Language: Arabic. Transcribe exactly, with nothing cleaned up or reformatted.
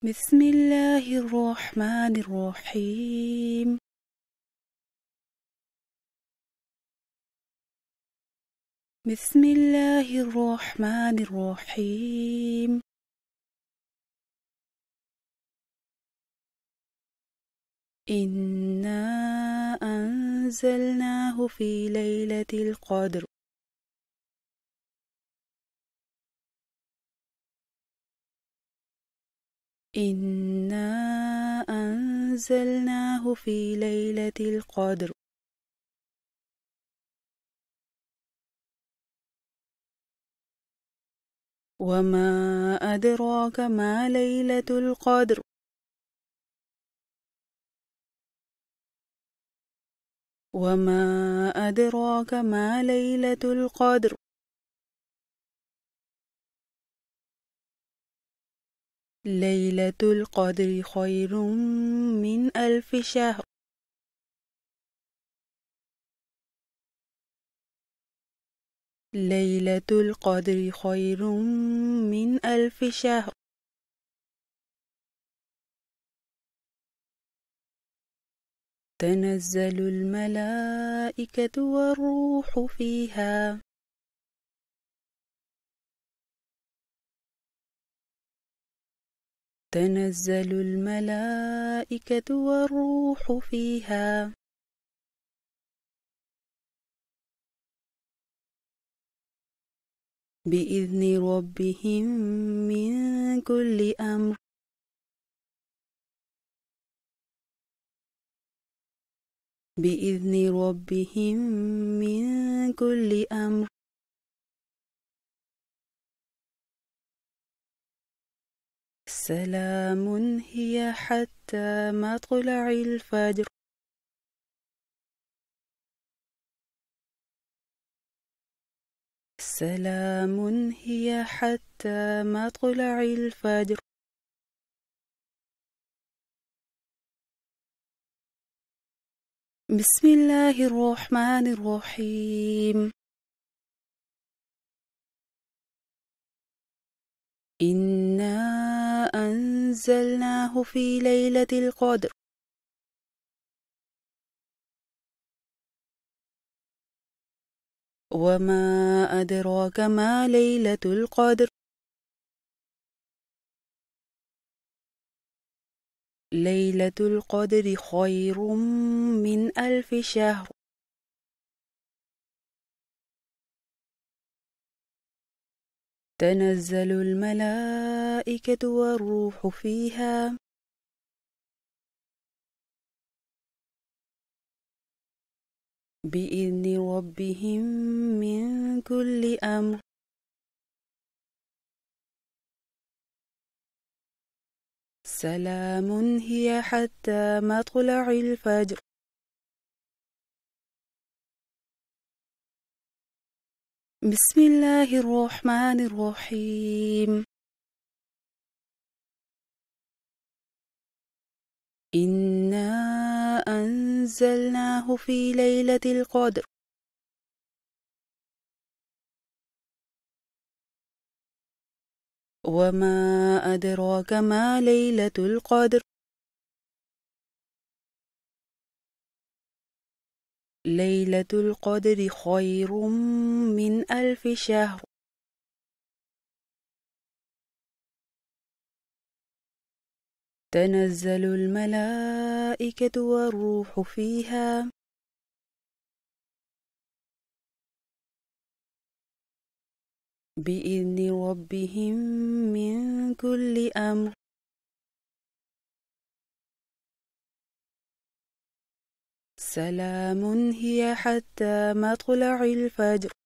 بسم الله الرحمن الرحيم. بسم الله الرحمن الرحيم. إنا أنزلناه في ليلة القدر. إنا أنزلناه في ليلة القدر. وما أدراك ما ليلة القدر. وما أدراك ما ليلة القدر. ليلة القدر خير من ألف شهر. ليلة القدر خير من ألف شهر. تنزل الملائكة والروح فيها. تنزل الملائكة والروح فيها بإذن ربهم من كل أمر. بإذن ربهم من كل أمر. سلام هي حتى مطلع الفجر. سلام هي حتى مطلع الفجر. بسم الله الرحمن الرحيم. إنا أنزلناه في ليلة القدر. وما أدراك ما ليلة القدر. ليلة القدر خير من ألف شهر. تنزل الملائكة والروح فيها بإذن ربهم من كل أمر. سلام هي حتى مطلع الفجر. بسم الله الرحمن الرحيم. إنا أنزلناه في ليلة القدر. وما أدراك ما ليلة القدر. ليلة القدر خير من ألف شهر. تنزل الملائكة والروح فيها بإذن ربهم من كل أمر. سلام هي حتى مطلع الفجر.